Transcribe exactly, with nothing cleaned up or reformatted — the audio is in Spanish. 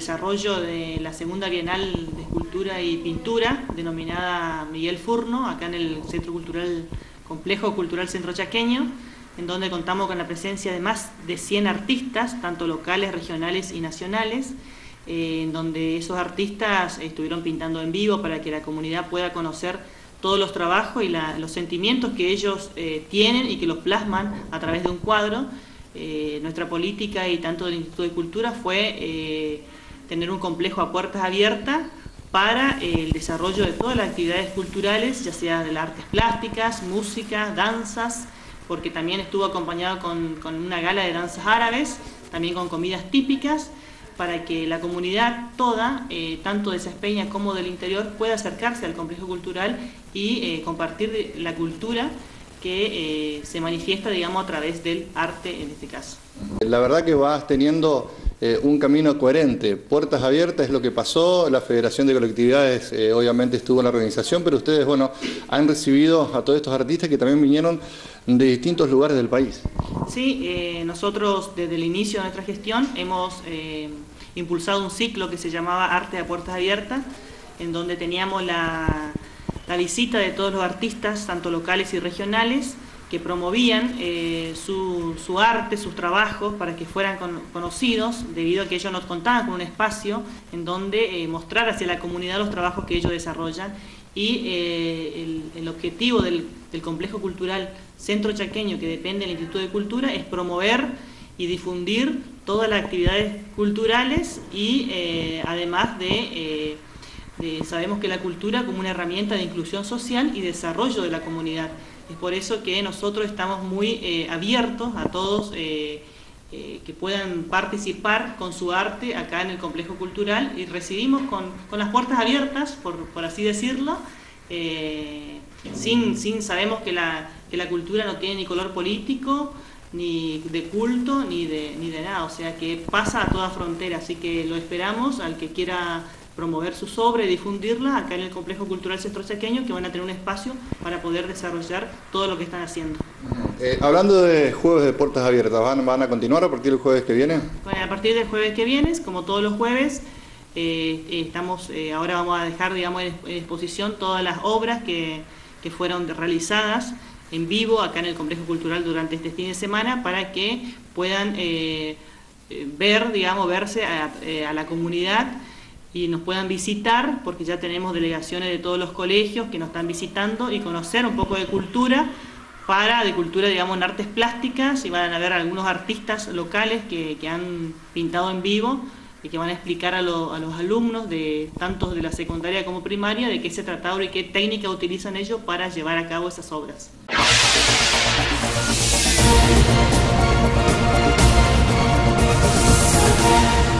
desarrollo de la segunda Bienal de Escultura y Pintura, denominada Miguel Furno, acá en el Centro Cultural, Complejo Cultural Centro Chaqueño, en donde contamos con la presencia de más de cien artistas, tanto locales, regionales y nacionales, eh, en donde esos artistas estuvieron pintando en vivo para que la comunidad pueda conocer todos los trabajos y la, los sentimientos que ellos eh, tienen y que los plasman a través de un cuadro. Eh, nuestra política y tanto del Instituto de Cultura fue eh, tener un complejo a puertas abiertas para eh, el desarrollo de todas las actividades culturales, ya sea de las artes plásticas, música, danzas, porque también estuvo acompañado con, con una gala de danzas árabes, también con comidas típicas, para que la comunidad toda, eh, tanto de Sáenz Peña como del interior, pueda acercarse al complejo cultural y eh, compartir la cultura que eh, se manifiesta, digamos, a través del arte en este caso. La verdad que vas teniendo eh, un camino coherente, puertas abiertas es lo que pasó, la Federación de Colectividades eh, obviamente estuvo en la organización, pero ustedes, bueno, han recibido a todos estos artistas que también vinieron de distintos lugares del país. Sí, eh, nosotros desde el inicio de nuestra gestión hemos eh, impulsado un ciclo que se llamaba Arte a Puertas Abiertas, en donde teníamos la... la visita de todos los artistas, tanto locales y regionales, que promovían eh, su, su arte, sus trabajos, para que fueran con, conocidos, debido a que ellos nos contaban con un espacio en donde eh, mostrar hacia la comunidad los trabajos que ellos desarrollan. Y eh, el, el objetivo del, del Complejo Cultural Centro Chaqueño, que depende del Instituto de Cultura, es promover y difundir todas las actividades culturales y eh, además de... Eh, Eh, sabemos que la cultura como una herramienta de inclusión social y desarrollo de la comunidad. Es por eso que nosotros estamos muy eh, abiertos a todos eh, eh, que puedan participar con su arte acá en el complejo cultural, y recibimos con, con las puertas abiertas, por, por así decirlo, eh, sin, sin sabemos que la, que la cultura no tiene ni color político, ni de culto, ni de, ni de nada, o sea que pasa a toda frontera, así que lo esperamos al que quiera promover sus obras y difundirlas acá en el Complejo Cultural Centro Chaqueño, que van a tener un espacio para poder desarrollar todo lo que están haciendo. Eh, hablando de jueves de puertas abiertas, ¿van, ¿van a continuar a partir del jueves que viene? Bueno, a partir del jueves que viene, como todos los jueves, eh, estamos, eh, ahora vamos a dejar, digamos, en exposición todas las obras que, que fueron realizadas en vivo acá en el Complejo Cultural durante este fin de semana, para que puedan eh, ver, digamos, verse a, eh, a la comunidad y nos puedan visitar, porque ya tenemos delegaciones de todos los colegios que nos están visitando, y conocer un poco de cultura, para de cultura, digamos, en artes plásticas, y van a ver algunos artistas locales que, que han pintado en vivo y que van a explicar a, lo, a los alumnos, de tanto de la secundaria como primaria, de qué se trata y qué técnica utilizan ellos para llevar a cabo esas obras. We'll be right back.